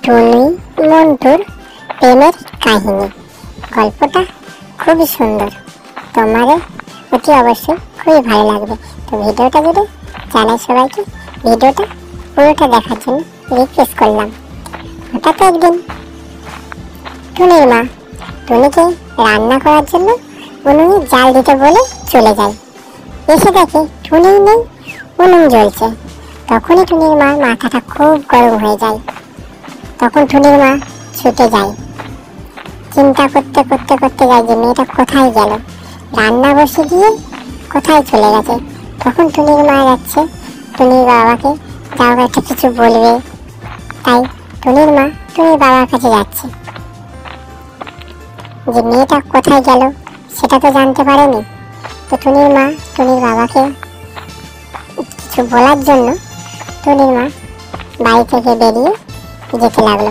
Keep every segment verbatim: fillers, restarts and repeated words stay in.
টুনি মন্টুর প্রেমের কাহিনী। গল্পটা খুবই সুন্দর, তোমাদের অতি অবশ্যই খুবই ভালো লাগবে। তো ভিডিওটা যদি জানাই সবাইকে ভিডিওটা পুরোটা দেখার জন্য রিকোয়েস্ট করলাম। হঠাৎ একদিন টুনির মা টুনিকে রান্না করার জন্য উনুনে জাল দিতে বলে চলে যায়। এসে দেখে টুনি নেই, উনুন জ্বলছে। তখনই টুনির মার মাথাটা খুব গরম হয়ে যায়। তখন টুনির মা ছুটে যায়, চিন্তা করতে করতে করতে যায় যে মেয়েটা কোথায় গেল, রান্না বসে দিয়ে কোথায় চলে গেছে। তখন টুনির মা যাচ্ছে টুনির বাবাকে, যাও একটা কিছু বলবে। তাই টুনির মা টুনির বাবার কাছে যাচ্ছে, যে মেয়েটা কোথায় গেল সেটা তো জানতে পারেনি। তো টুনির মা টুনির বাবাকে কিছু বলার জন্য টুনির মা বাড়ি থেকে বেরিয়ে যেতে লাগলো।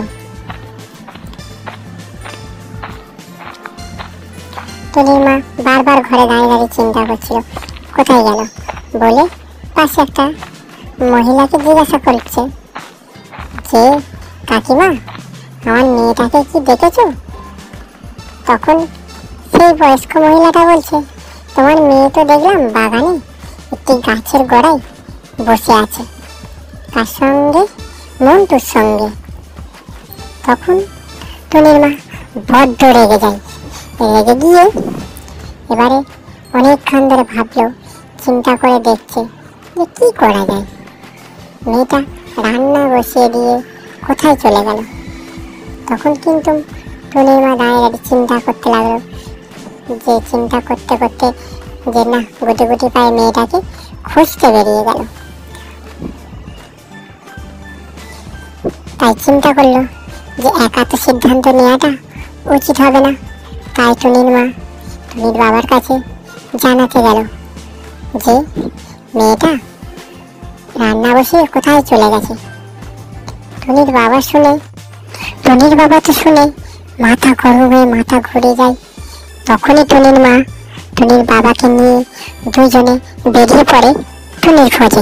টুনির মা বারবার ঘরে দাঁড়িয়ে দাঁড়িয়ে চিন্তা করছিল কোথায় গেল বলে পাশে একটা মহিলাকে জিজ্ঞাসা করছে যে, কাকিমা আমার মেয়েটাকে কি দেখেছো? তখন সেই বয়স্ক মহিলাটা বলছে, তোমার মেয়ে তো দেখলাম বাগানে একটি গাছের গোড়ায় বসে আছে, তার সঙ্গে মন্টুর সঙ্গে। তখন টুনির মা বড্ড রেগে যায়। রেগে গিয়ে এবারে অনেকক্ষণ ধরে ভাবলো, চিন্তা করে দেখছে যে কি করা যায়। মেয়েটা রান্না বসিয়ে দিয়ে কোথায় চলে গেল। তখন কিন্তু টুনির মা দাঁড়িয়ে দাঁড়িয়ে চিন্তা করতে লাগলো, যে চিন্তা করতে করতে যে না গুটি গুটি পায়ে মেয়েটাকে খুঁজতে বেরিয়ে গেল। তাই চিন্তা করলো যে একা তো সিদ্ধান্ত নেওয়াটা উচিত হবে না। তাই টুনির মা টুনির বাবার কাছে জানাতে গেল যে মেয়েটা রান্না বসে কোথায় চলে গেছে। টুনির বাবা শুনে টুনির বাবা তো শুনে মাথা গরম হয়ে মাথা ঘুরে যায়। তখনই টুনির মা টুনির বাবাকে নিয়ে দুজনে বেরিয়ে পড়ে টুনির খোঁজে।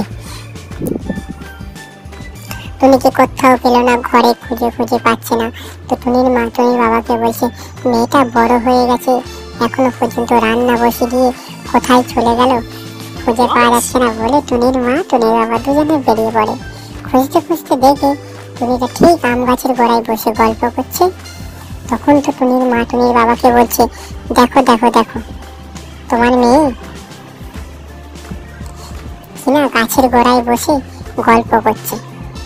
টুনিকে কোথাও পেল না, ঘরে খুঁজে খুঁজে পাচ্ছে না। তো টুনির মা টুনির বাবাকে বলছে, মেয়েটা বড় হয়ে গেছে, এখনো পর্যন্ত রান্না বসে দিয়ে কোথায় চলে গেল খুঁজে পাওয়া যাচ্ছে না বলে টুনির মা টুনির বাবা দুজনে বেরিয়ে পড়ে। খুঁজতে খুঁজতে দেখে টুনিটা ঠিক আম গাছের গোড়ায় বসে গল্প করছে। তখন তো টুনির মা টুনির বাবাকে বলছে, দেখো দেখো দেখো তোমার মেয়ে কিনা গাছের গোড়ায় বসে গল্প করছে।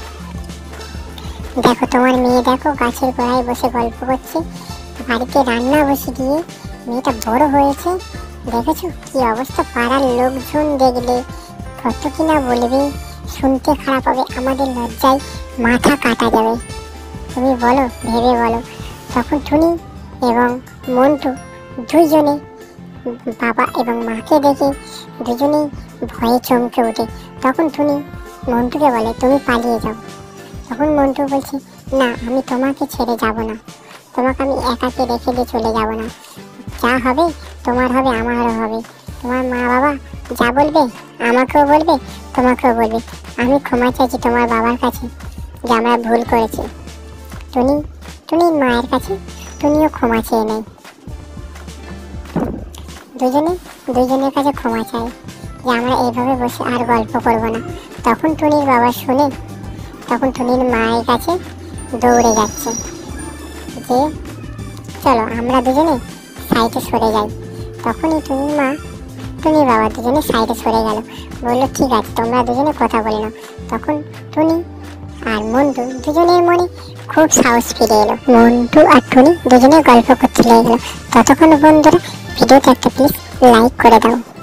দেখো তোমার মেয়ে দেখো গাছের গোড়ায় বসে গল্প করছে, বাড়িতে রান্না বসে দিয়ে মেয়েটা বড় হয়েছে। দেখেছো কি অবস্থা, পাড়ার লোকজন দেখলে কত কিনা বলবে, শুনতে খারাপ হবে, আমাদের লজ্জায় মাথা কাটা যাবে। তুমি বলো, ভেবে বলো। তখন টুনি এবং মন্টু দুইজনে বাবা এবং মাকে দেখে দুজনেই ভয়ে চমকে ওঠে। তখন টুনি মন্টুকে বলে, তুমি পালিয়ে যাও। তখন মন্টু বলছে, না আমি তোমাকে ছেড়ে যাব না, তোমাকে আমি একাকে রেখে দিয়ে চলে যাব না। যা হবে তোমার হবে আমারও হবে, তোমার মা বাবা যা বলবে আমাকেও বলবে তোমাকেও বলবে। আমি ক্ষমা চাইছি তোমার বাবার কাছে যে আমরা ভুল করেছি। টুনি টুনির মায়ের কাছে টুনিও ক্ষমা চেয়ে নেয়। দুজনে দুজনের কাছে ক্ষমা চায় যে আমরা এইভাবে বসে আর গল্প করব না। তখন টুনির বাবা শুনে তখন টুনির মায়ের কাছে দৌড়ে যাচ্ছে যে চলো আমরা দুজনে সাইডে সরে যাই। তখনই টুনির মা টুনির বাবা দুজনে সাইডে সরে গেল, বললো ঠিক আছে তোমরা দুজনে কথা বলে নাও। তখন টুনি আর মন্টু দুজনের মনে খুব সাহস ফিরে এলো। মন্টু আর টুনি দুজনে গল্প করতে লেগে গেল। ততক্ষণ বন্ধুরা ভিডিওতে একটা প্লিজ লাইক করে দাও।